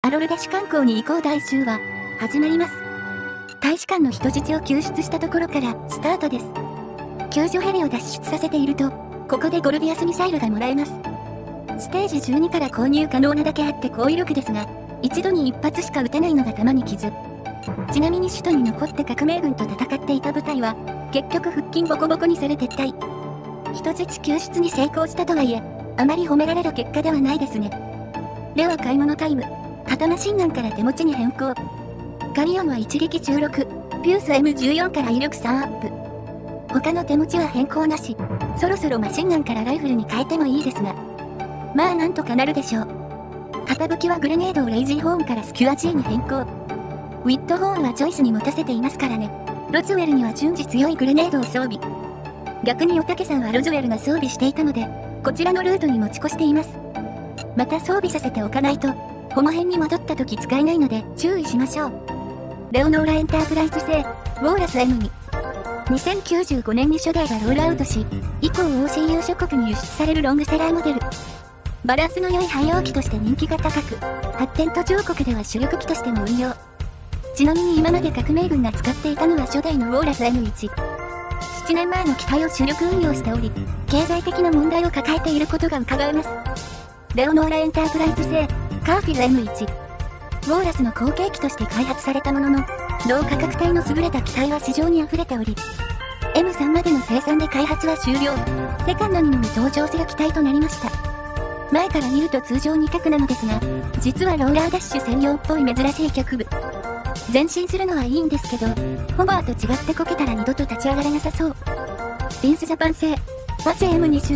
アロルダシュ観光に行こう第1週は始まります。大使館の人質を救出したところからスタートです。救助ヘリを脱出させていると、ここでゴルビアスミサイルがもらえます。ステージ12から購入可能なだけあって高威力ですが、一度に1発しか撃てないのが弾に傷。ちなみに首都に残って革命軍と戦っていた部隊は、結局腹筋ボコボコにされ撤退。人質救出に成功したとはいえ、あまり褒められる結果ではないですね。では買い物タイム。肩マシンガンから手持ちに変更。ガリオンは一撃16、ピュース M14 から威力3アップ。他の手持ちは変更なし。そろそろマシンガンからライフルに変えてもいいですが。まあなんとかなるでしょう。片武器はグレネードをレイジーホーンからスキュア G に変更。ウィットホーンはチョイスに持たせていますからね。ロズウェルには順次強いグレネードを装備。逆におたけさんはロズウェルが装備していたので、こちらのルートに持ち越しています。また装備させておかないと、この辺に戻った時使えないので注意しましょう。レオノーラエンタープライズ製、ウォーラス M に。2095年に初代がロールアウトし、以降 OCU 諸国に輸出されるロングセラーモデル。バランスの良い汎用機として人気が高く、発展途上国では主力機としても運用。ちなみに今まで革命軍が使っていたのは初代のウォーラス M1。7年前の機体を主力運用しており、経済的な問題を抱えていることが伺えます。レオノーラエンタープライズ製、カーフィル M1。ウォーラスの後継機として開発されたものの、同価格帯の優れた機体は市場に溢れており、M3 までの生産で開発は終了。セカンドにのみ登場する機体となりました。前から見ると通常2脚なのですが、実はローラーダッシュ専用っぽい珍しい脚部。前進するのはいいんですけど、ホバーと違ってこけたら二度と立ち上がれなさそう。ビンスジャパン製、パセ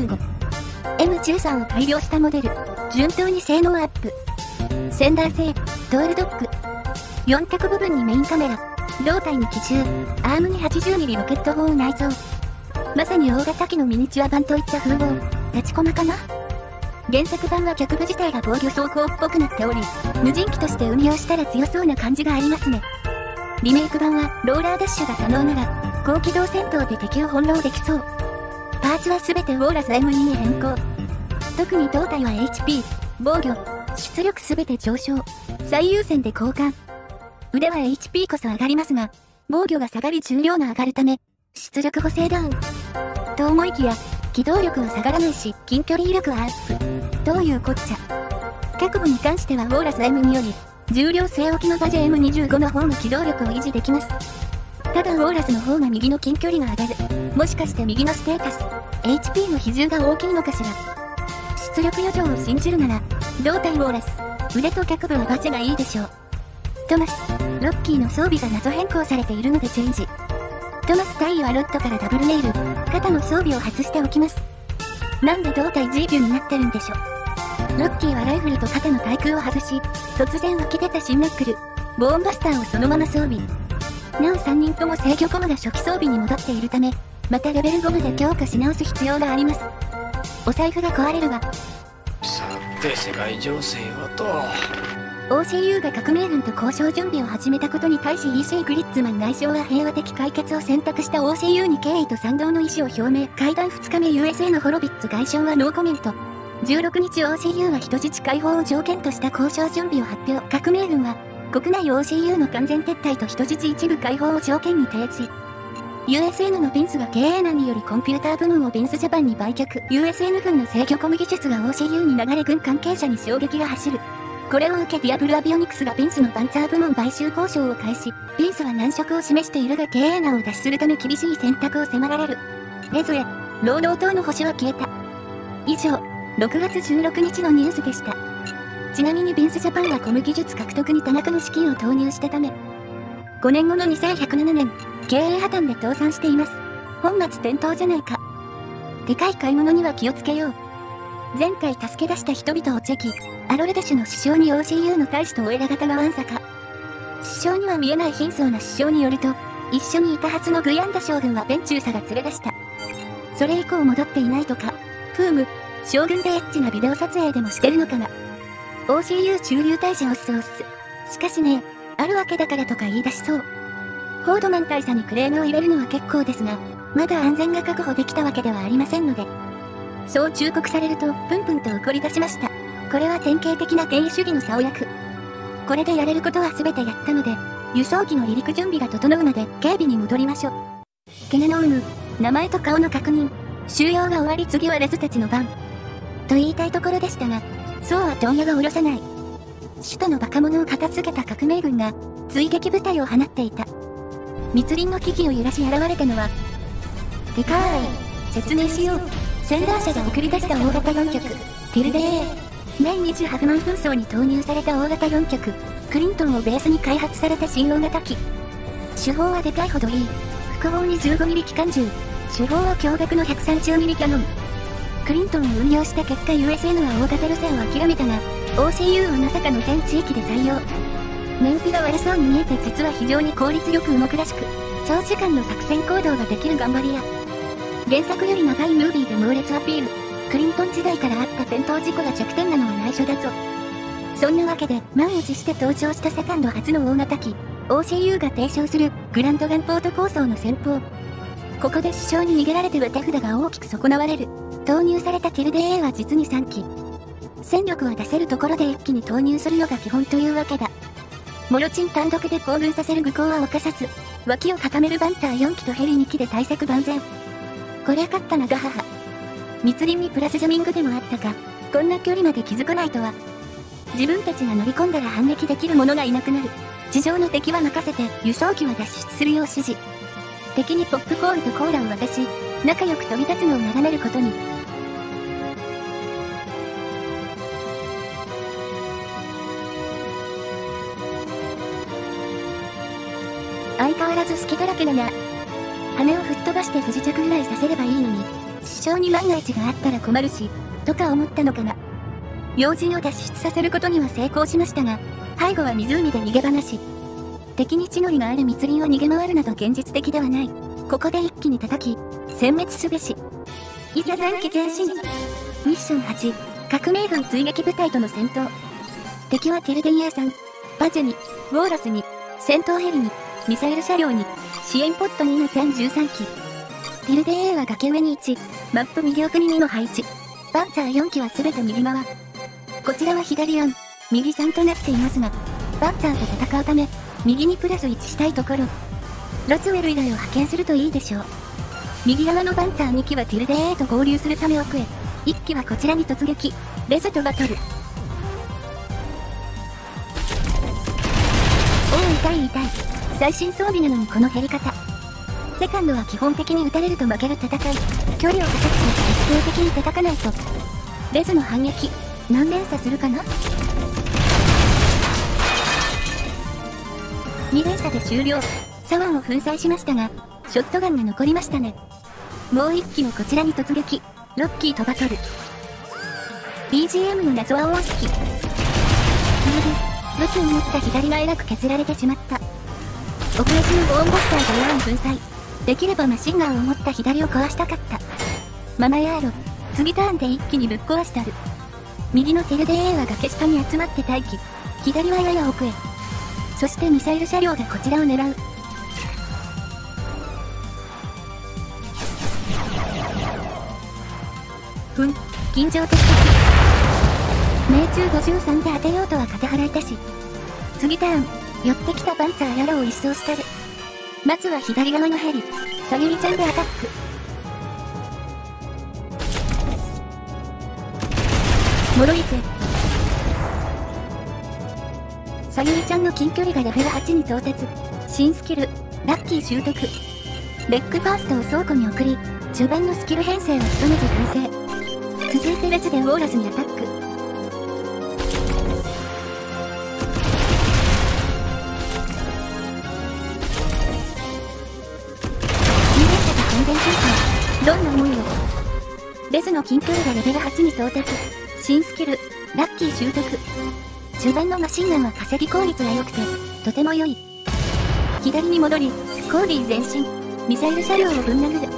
M25。M13 を改良したモデル、順当に性能アップ。センダー製、トールドッグ。4脚部分にメインカメラ、胴体に機銃、アームに 80mm ロケット砲を内蔵。まさに大型機のミニチュア版といった風貌、立ちこまかな。原作版は脚部自体が防御走行っぽくなっており、無人機として運用したら強そうな感じがありますね。リメイク版はローラーダッシュが可能なら、高機動戦闘で敵を翻弄できそう。パーツは全てウォーラス M2 に変更。特に胴体は HP、防御、出力全て上昇。最優先で交換。腕は HP こそ上がりますが、防御が下がり重量が上がるため、出力補正ダウン。と思いきや、機動力は下がらないし、近距離威力はアップ。どういうこっちゃ。脚部に関してはウォーラス M2 より、重量据え置きのバジェ M25 の方が機動力を維持できます。ただウォーラスの方が右の近距離が上がる。もしかして右のステータス、HP の比重が大きいのかしら。出力余剰を信じるなら、胴体ウォーラス、腕と脚部はバジェがいいでしょう。トマス、ロッキーの装備が謎変更されているのでチェンジ。トマス対はロッドからダブルネイル、肩の装備を外しておきます。なんで胴体 G ビューになってるんでしょ。ロッキーはライフルと肩の対空を外し、突然湧き出た新ナックル、ボーンバスターをそのまま装備。なお3人とも制御コムが初期装備に戻っているため、またレベル5まで強化し直す必要があります。お財布が壊れるわ。 さて世界情勢はと。 OCU が革命軍と交渉準備を始めたことに対し EC グリッツマン外相は平和的解決を選択した OCU に敬意と賛同の意思を表明。会談2日目 USA のホロビッツ外相はノーコメント。16日 OCU は人質解放を条件とした交渉準備を発表。革命軍は国内 OCU の完全撤退と人質一部解放を条件に提示。USN のビンスが経営難によりコンピューター部門をビンスジャパンに売却。USN 軍の制御コム技術が OCU に流れ軍関係者に衝撃が走る。これを受けディアブルアビオニクスがビンスのパンツァー部門買収交渉を開始。ビンスは難色を示しているが経営難を脱するため厳しい選択を迫られる。レズへ、労働党の星は消えた。以上、6月16日のニュースでした。ちなみにビンスジャパンはコム技術獲得に多額の資金を投入したため、5年後の2107年、経営破綻で倒産しています。本末転倒じゃないか。でかい買い物には気をつけよう。前回助け出した人々をチェキ、アロルダシュの首相に OCU の大使とオエラ型がわんさか。首相には見えない貧相な首相によると、一緒にいたはずのグヤンダ将軍はベンチューサが連れ出した。それ以降戻っていないとか。フーム、将軍でエッチなビデオ撮影でもしてるのかな。OCU 駐留大使オッスオッス。しかしね、あるわけだからとか言い出しそう。ホードマン大佐にクレームを入れるのは結構ですが、まだ安全が確保できたわけではありませんので。そう忠告されると、プンプンと怒り出しました。これは典型的な権威主義の差を焼く。 これでやれることは全てやったので、輸送機の離陸準備が整うまで警備に戻りましょう。ケネの有無、名前と顔の確認、収容が終わり次はレズたちの番。と言いたいところでしたが、そうは問屋が下ろさない。首都のバカ者を片付けた革命軍が追撃部隊を放っていた。密林の木々を揺らし現れたのは、でかーい。説明しよう。センダー社が送り出した大型4脚、ティルデー。第28万紛争に投入された大型4脚、クリントンをベースに開発された新大型機。主砲はでかいほどいい。副砲に15ミリ機関銃。主砲は驚愕の130ミリキャノン。クリントンを運用した結果 USN は大型路線を諦めたが、OCU はまさかの全地域で採用。燃費が悪そうに見えて実は非常に効率よく動くらしく、長時間の作戦行動ができる頑張り屋。原作より長いムービーで猛烈アピール。クリントン時代からあった転倒事故が弱点なのは内緒だぞ。そんなわけで満を持して登場したセカンド初の大型機、OCU が提唱するグランドガンポート構想の戦法。ここで首相に逃げられては手札が大きく損なわれる。投入されたティルデ A は実に3機。戦力は出せるところで一気に投入するのが基本というわけだ。モロチン単独で行軍させる愚行は犯さず、脇を固めるバンター4機とヘリ2機で対策万全。こりゃ勝ったなガハハ。密林にプラスジャミングでもあったか、こんな距離まで気づかないとは。自分たちが乗り込んだら反撃できる者がいなくなる。地上の敵は任せて輸送機は脱出するよう指示。敵にポップコーンとコーラを渡し、仲良く飛び立つのを眺めることに。相変わらず隙だらけだな。羽を吹っ飛ばして不時着ぐらいさせればいいのに、首相に万が一があったら困るし、とか思ったのかな。要人を脱出させることには成功しましたが、背後は湖で逃げ話。敵に地の利がある密林を逃げ回るなど現実的ではない。ここで一気に叩き、殲滅すべし。いざ残機前進。ミッション8、革命軍追撃部隊との戦闘。敵はテルデンヤーさん、バジュに、ウォーラスに、戦闘ヘリに、ミサイル車両に、支援ポット2の全13機。ティルデ A は崖上に1、マップ右奥に2の配置。パンツァー4機はすべて右側。こちらは左4、右3となっていますが、パンツァーと戦うため、右にプラス1したいところ。ロツウェル以外を派遣するといいでしょう。右側のパンツァー2機はティルデ A と合流するため奥へ。1機はこちらに突撃。レズとバトル。痛い痛い。最新装備なのにこの減り方。セカンドは基本的に撃たれると負ける戦い。距離を稼ぐと徹底的に叩かないと。レズの反撃、何連鎖するかな？ 2 連鎖で終了。サワンを粉砕しましたが、ショットガンが残りましたね。もう1機もこちらに突撃。ロッキーとバトル。BGM の謎は多すぎ。武器を持った左がえらく削られてしまった。奥行きのボーンバスターでヤーン粉砕。できればマシンガンを持った左を壊したかった。ママヤーロ、次ターンで一気にぶっ壊したる。右のテルデ A は崖下に集まって待機。左はやや奥へ。そしてミサイル車両がこちらを狙う。緊張的。命中53で当てようとは肩払いたし。次ターン、寄ってきたパンツァーヤロを一掃したる。まずは左側のヘリ、サユリちゃんでアタック。脆いぜ。サユリちゃんの近距離がレベル8に到達。新スキル、ラッキー習得。レッグファーストを倉庫に送り、序盤のスキル編成はひとまず完成。続いてレズでウォーラスにアタック。どんな思いを。レズの近距離がレベル8に到達。新スキル、ラッキー習得。序盤のマシンガンは稼ぎ効率が良くて、とても良い。左に戻り、コーディ前進。ミサイル車両をぶん殴る。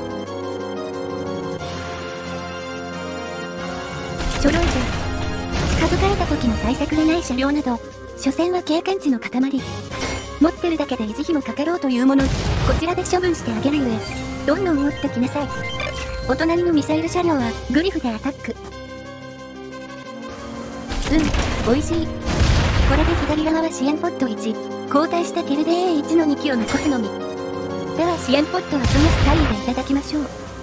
ちょろいぜ。近づかれた時の対策がない車両など、所詮は経験値の塊。持ってるだけで維持費もかかろうというもの、こちらで処分してあげるゆえ、どんどん持ってきなさい。お隣のミサイル車両はグリフでアタック。美味しい。 これで左側は支援ポット1、交代してティルデ A1 の2機を残すのみ。では支援ポットはトマス大尉でいただきましょう。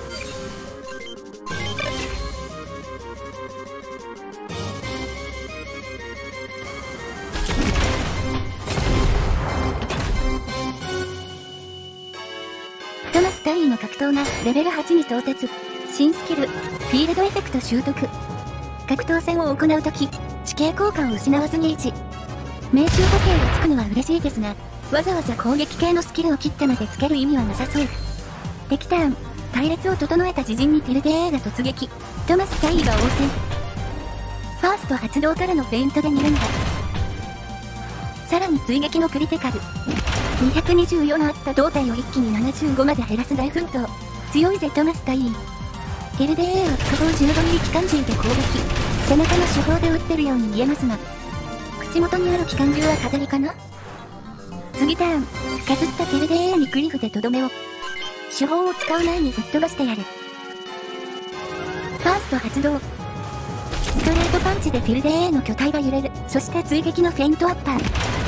トマス大尉の格闘がレベル8に到達。新スキル、フィールドエフェクト習得。格闘戦を行うとき、地形効果を失わずに維持。命中補正がつくのは嬉しいですが、わざわざ攻撃系のスキルを切ってまでつける意味はなさそう。敵ターン、隊列を整えた自陣にティルデ A が突撃。トマス大尉が応戦。ファースト発動からのフェイントで2連打。さらに追撃のクリティカル。224あった胴体を一気に75まで減らす大奮闘。強いぜトマス大尉。ティルデ A は複合15ミリ機関銃で攻撃。背中の手法で撃ってるように見えますが、口元にある機関銃は飾りかな。次ターン、かすったティルデ A にクリフでとどめを。手法を使う前にぶっ飛ばしてやる。ファースト発動。ストレートパンチでティルデ A の巨体が揺れる。そして追撃のフェイントアッパー。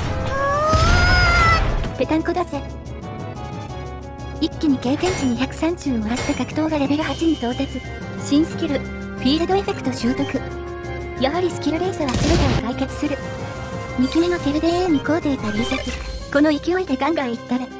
ペタンコだぜ。一気に経験値230もらった格闘がレベル8に到達。新スキル、フィールドエフェクト習得。やはりスキルレイサは全てを解決する。2機目のティルデ A に高低が流殺。この勢いでガンガンいったれ。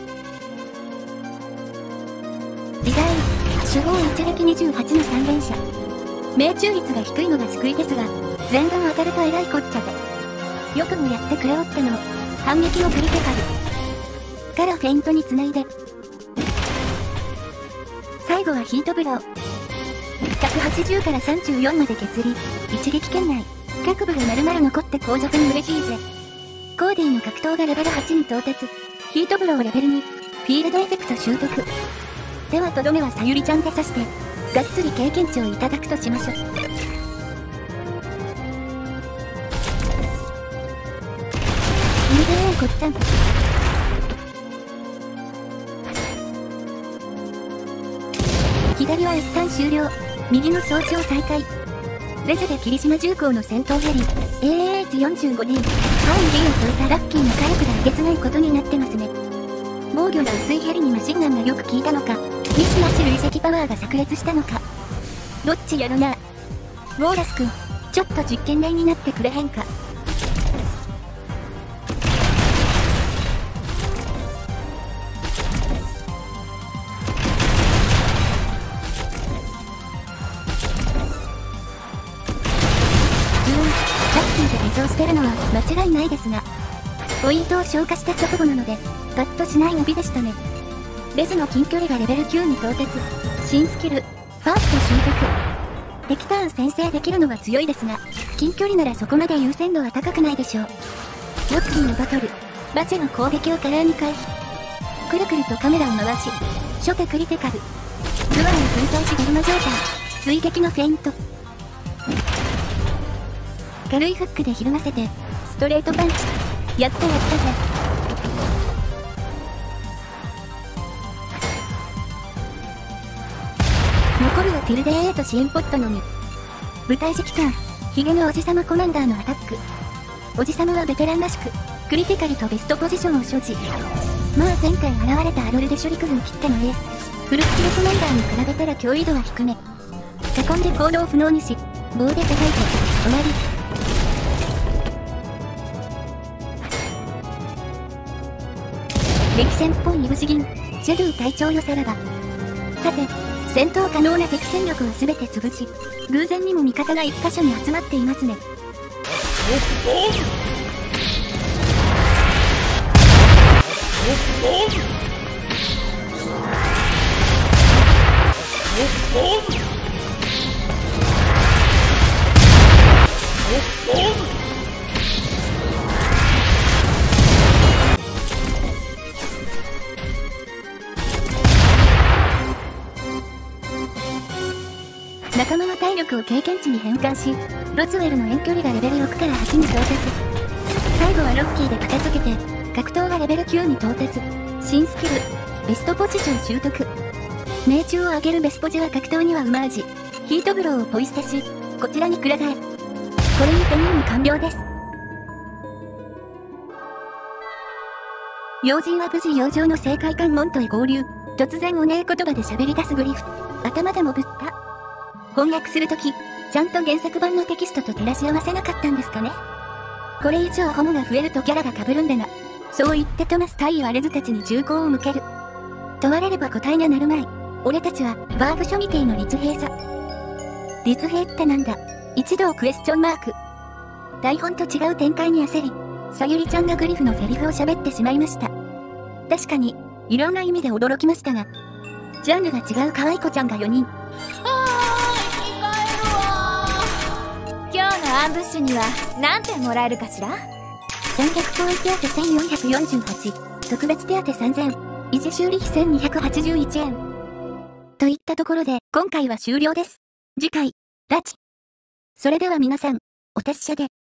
時代、手法一撃28の三連射。命中率が低いのが救いですが、全弾当たるとえらいこっちゃで。よくもやってくれおったの。反撃のクリティカル。からフェイントにつないで。最後はヒートブロー。180から34まで削り、一撃圏内。各部が丸々残って後続に嬉しいぜ。コーディの格闘がレベル8に到達。ヒートブローレベル2。フィールドエフェクト習得。ではとどめはさゆりちゃんで刺して、がっつり経験値をいただくとしましょう。ティルデ A こっちゃん。左は一旦終了。右の装置を再開。レゼで霧島重工の戦闘ヘリ AH45 に範囲 D を封鎖ラッキーな火力がえげつないことになってますね。防御が薄いヘリにマシンガンがよく効いたのか、ミスなし累積パワーが炸裂したのか。どっちやるな。ウォーラス君、ちょっと実験台になってくれへんか。水を捨てるのは間違いないですが、ポイントを消化した直後なので、パッとしない伸びでしたね。レズの近距離がレベル9に到達。新スキル、ファースト習得。敵ターン先制できるのは強いですが、近距離ならそこまで優先度は高くないでしょう。ロッキーのバトル、バチェの攻撃を華麗に回避。くるくるとカメラを回し、初手クリティカル。ルアーを粉砕しゲルマ状態。追撃のフェイント。軽いフックでひるませて、ストレートパンチ。やったやったぜ。残るはティルデ A と支援ポットのみ。舞台指揮官、ヒゲのおじさまコマンダーのアタック。おじさまはベテランらしく、クリティカルとベストポジションを所持。まあ前回現れたアロルで処理区分切ってのエース。フルスキルコマンダーに比べたら脅威度は低め。囲んで行動不能にし、棒で叩いて、終わり。激戦っぽいいぶし銀、シェドゥ隊長よさらば。さて、戦闘可能な敵戦力を全て潰し、偶然にも味方が一箇所に集まっていますね。仲間の体力を経験値に変換し、ロツウェルの遠距離がレベル6から8に到達。最後はロッキーで片付けて、格闘がレベル9に到達。新スキル、ベストポジション習得。命中を上げるベスポジは格闘にはうま味。ヒートブローをポイ捨てし、こちらにくら替え。これにて任務完了です。 要人は無事洋上の政界関門とへ合流。突然おねえ言葉で喋り出すグリフ。頭でもぶった。翻訳するとき、ちゃんと原作版のテキストと照らし合わせなかったんですかね。これ以上ホモが増えるとキャラが被るんでな。そう言ってトマス対ワレズたちに銃口を向ける。問われれば答えがなるまい。俺たちはバーグ書未定の立兵さ。立兵ってなんだ。一同クエスチョンマーク。台本と違う展開に焦り、さゆりちゃんがグリフのセリフを喋ってしまいました。確かに、いろんな意味で驚きましたが、ジャンルが違う可愛い子ちゃんが4人。 今日のアンブッシュには何点もらえるかしら。 300公演手当1448、特別手当3000、維持修理費1281円。といったところで今回は終了です。次回、ラチ。それでは皆さん、お達者で。